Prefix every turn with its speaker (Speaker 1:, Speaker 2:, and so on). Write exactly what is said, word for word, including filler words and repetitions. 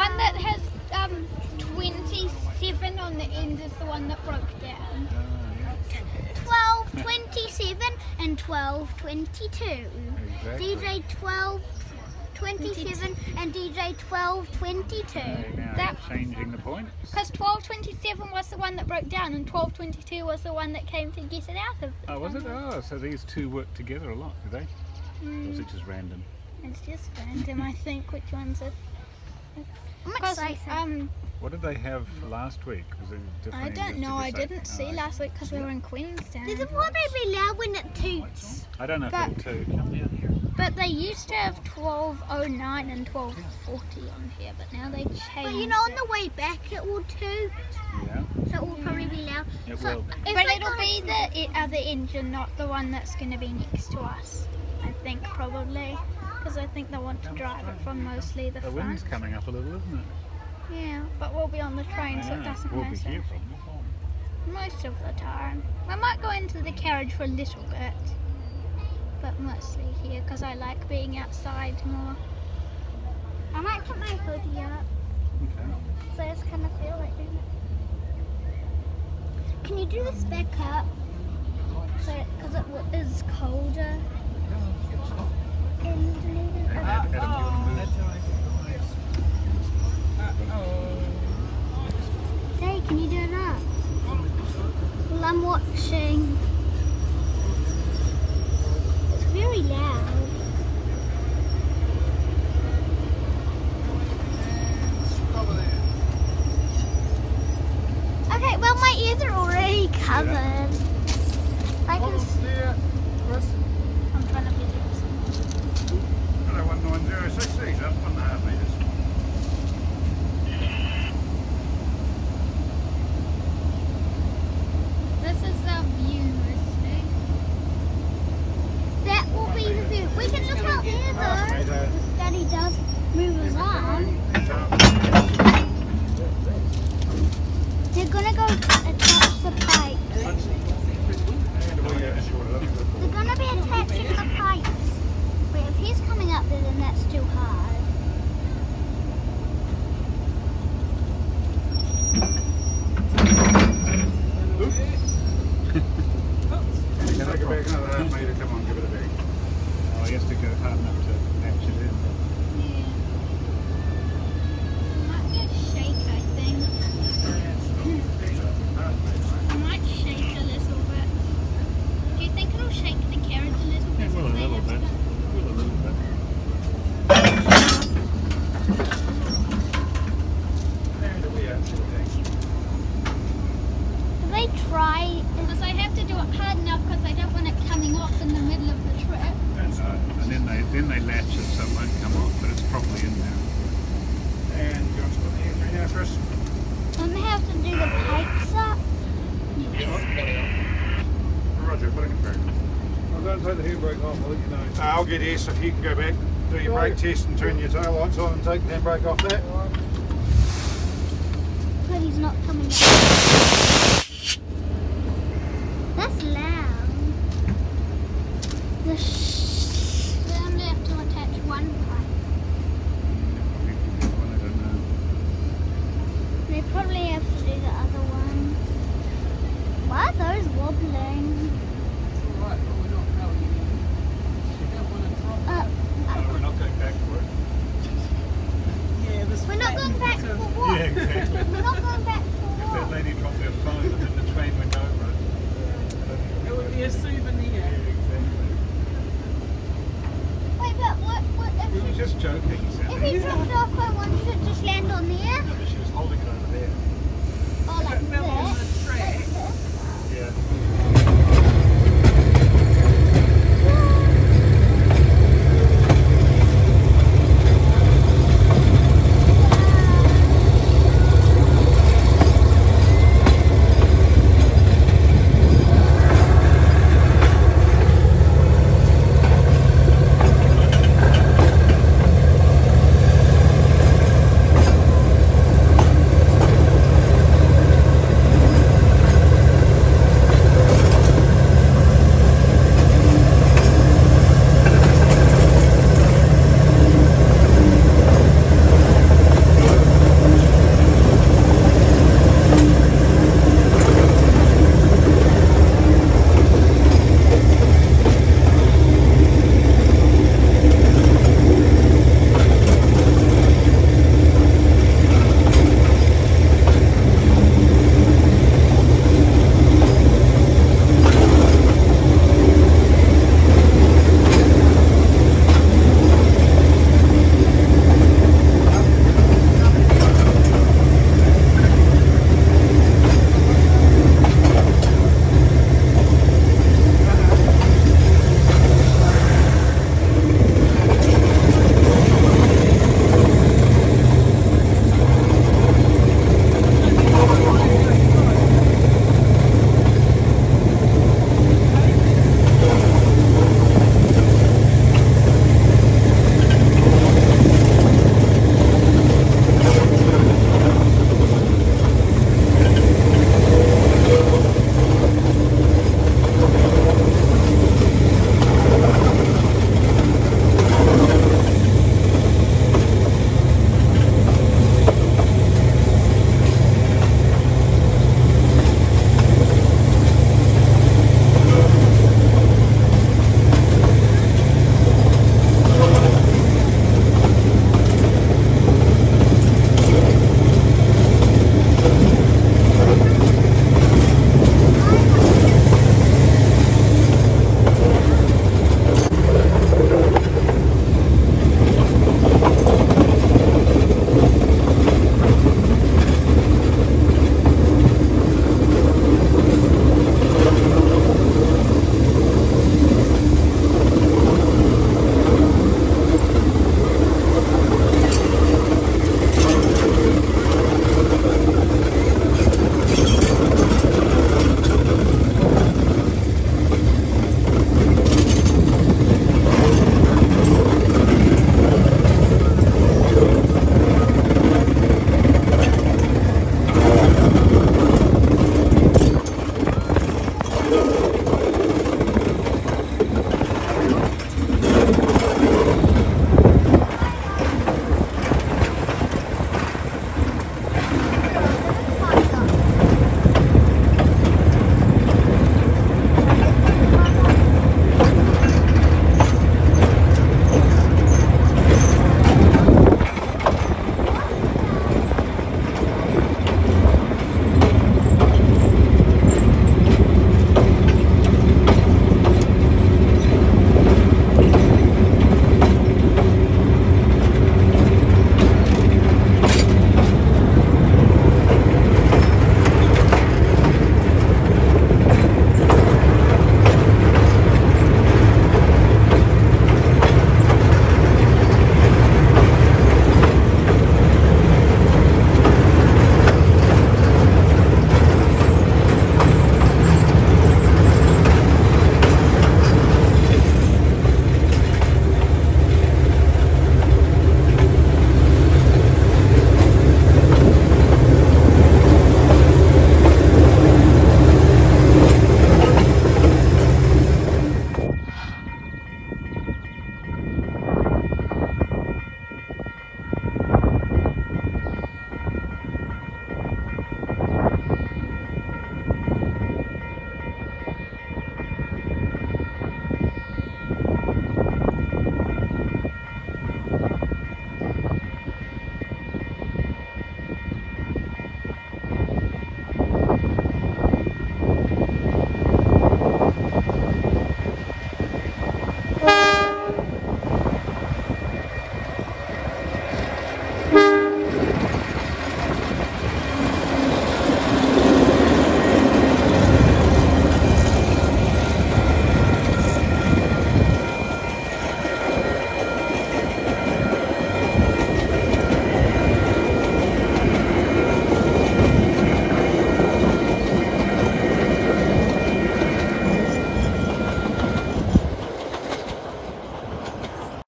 Speaker 1: one that has um, twenty-seven on the end is the one that broke down.
Speaker 2: twelve twenty-seven and twelve twenty-two.
Speaker 3: Exactly.
Speaker 2: D J twelve twenty-seven and D J twelve twenty-two.
Speaker 3: Okay, now
Speaker 1: That-
Speaker 3: changing the point.
Speaker 1: Because twelve twenty-seven was the one that broke down and twelve twenty-two was the one that came to get it out of the
Speaker 3: Oh, was it?
Speaker 1: tunnel.
Speaker 3: Oh, so these two work together a lot, do they? Or is
Speaker 1: Mm,
Speaker 3: it just random?
Speaker 1: it's just random, I think, which one's it.
Speaker 2: I'm
Speaker 1: Because
Speaker 2: excited.
Speaker 1: um,
Speaker 3: What did they have last week? Was it different?
Speaker 1: I don't
Speaker 3: just
Speaker 1: know, I
Speaker 3: to decide?
Speaker 1: didn't see
Speaker 3: Oh,
Speaker 1: last week because we were in Queenstown.
Speaker 2: Does it probably be loud when it toots?
Speaker 3: I don't know if
Speaker 1: But-
Speaker 3: it'll toot.
Speaker 1: But they used to have twelve oh nine and twelve forty on here, but now they changed
Speaker 2: But you know, on
Speaker 1: it.
Speaker 2: the way back it will toot,
Speaker 3: Yeah,
Speaker 2: so it will probably be loud.
Speaker 3: it
Speaker 2: So
Speaker 3: will be.
Speaker 2: if
Speaker 1: But
Speaker 2: I
Speaker 1: it'll
Speaker 2: can't
Speaker 1: be
Speaker 2: see-
Speaker 1: the i- other engine, not the one that's going to be next to us. I think probably, because I think they want to drive it from mostly the
Speaker 3: The
Speaker 1: front.
Speaker 3: wind's coming up a little, isn't it?
Speaker 1: Yeah, but we'll be on the train, so it
Speaker 3: Yeah,
Speaker 1: doesn't
Speaker 3: we'll be
Speaker 1: matter.
Speaker 3: here.
Speaker 1: Most of the time. We might go into the carriage for a little bit, but mostly here because I like being outside more.
Speaker 2: I might put my hoodie up,
Speaker 3: Okay.
Speaker 2: so I just kind of feel like doing it. Can you do this back up? So, because it w- is colder. And
Speaker 3: Adam, do you want to move?
Speaker 2: hey, can you do it up? Well, I'm watching. It's very loud. Okay, well my ears are already covered. I can. s-
Speaker 1: I'm trying to video
Speaker 3: Hello, one nine zero six six, up one and a half metres.
Speaker 1: This is the view, Misty.
Speaker 2: That will be the view. We can look out there though. If Daddy does move his arm. They're gonna go attach the pipe. They're gonna be attaching the pipes. Wait, if he's coming up there, then that's too hard.
Speaker 3: Take it back another half metre, come on, give it a big. Oh, I guess to go hard enough to match it in.
Speaker 1: Yeah. Might be a shake, I think. I might shake a little bit. Do you think it'll shake the carriage a little bit?
Speaker 3: Yeah, well, a
Speaker 1: if they
Speaker 3: little
Speaker 1: have
Speaker 3: bit.
Speaker 1: to-
Speaker 3: Well, a little bit.
Speaker 2: Do they try?
Speaker 1: Because I have to do it hard enough because I don't want it coming off in the middle of the trip.
Speaker 3: And, uh, and then they then they latch it so it won't come off, but it's properly in there. And John's got the handbrake now, Chris.
Speaker 2: Don't they have to do the pipes up?
Speaker 3: Roger, put it in back.
Speaker 4: I'm going to take the handbrake off, I'll let you know.
Speaker 3: Uh, I'll get S if you can go back, do your
Speaker 4: Right.
Speaker 3: brake test and turn your tail lights on and take the handbrake off that.
Speaker 2: But he's not coming up. That's loud. The sh-
Speaker 1: We only have to attach one pipe.
Speaker 3: I don't know.
Speaker 2: They probably have to do the other one. Why are those wobbling? Uh,
Speaker 3: No, we're not going back for it.
Speaker 2: we're not going back for what?
Speaker 3: Yeah, exactly.
Speaker 2: We're not going back for
Speaker 3: If that
Speaker 2: what?
Speaker 3: lady dropped her phone and then the train went over it.
Speaker 4: It would be a souvenir.